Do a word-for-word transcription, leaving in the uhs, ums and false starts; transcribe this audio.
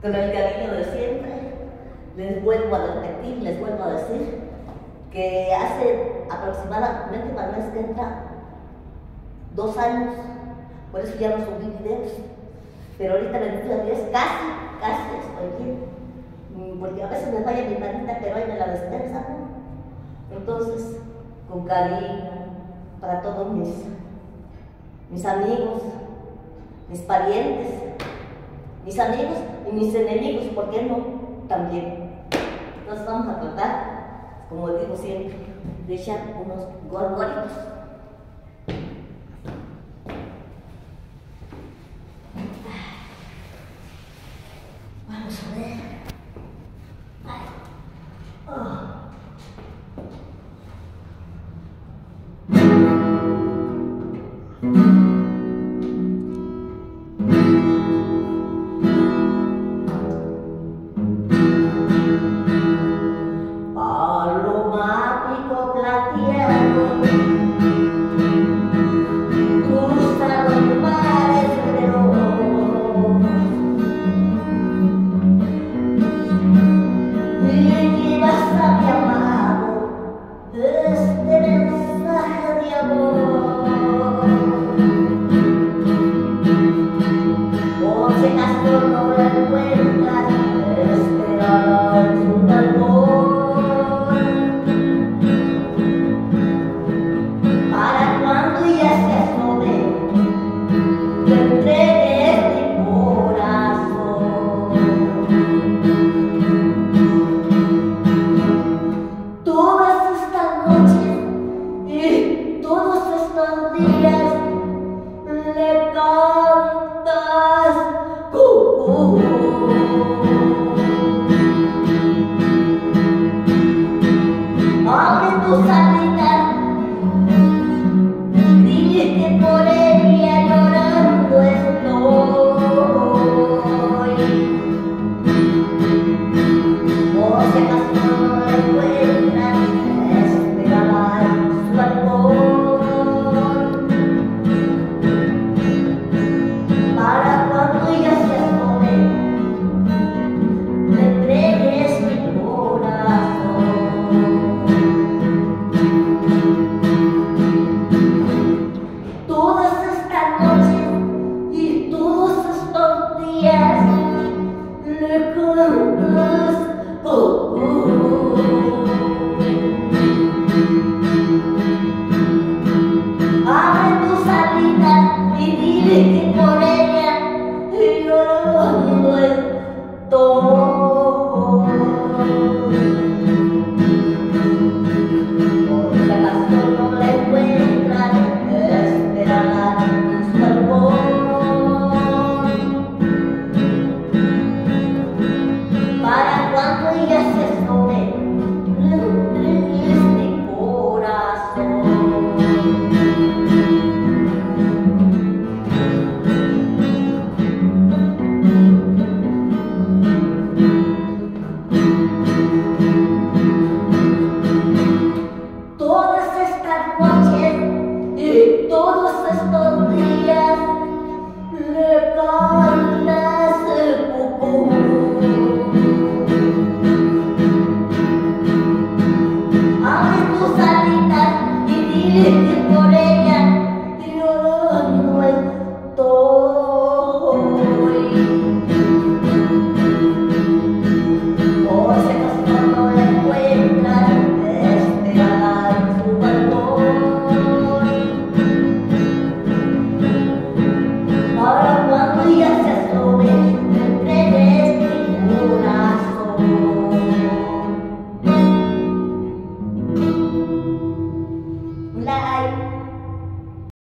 Con el cariño de siempre, les vuelvo a repetir, les vuelvo a decir que hace aproximadamente para el mes que entra dos años, por eso ya no subí videos, pero ahorita bendito a Dios, casi, casi estoy bien, porque a veces me falla mi manita, pero ahí me la despensa, ¿no? Entonces, con cariño para todos mis, mis amigos, mis parientes, mis amigos y mis enemigos, ¿por qué no? También. Nos vamos a tratar, como digo siempre, de echar unos gorgoritos. Vamos a ver. Ay. Oh. Todas estas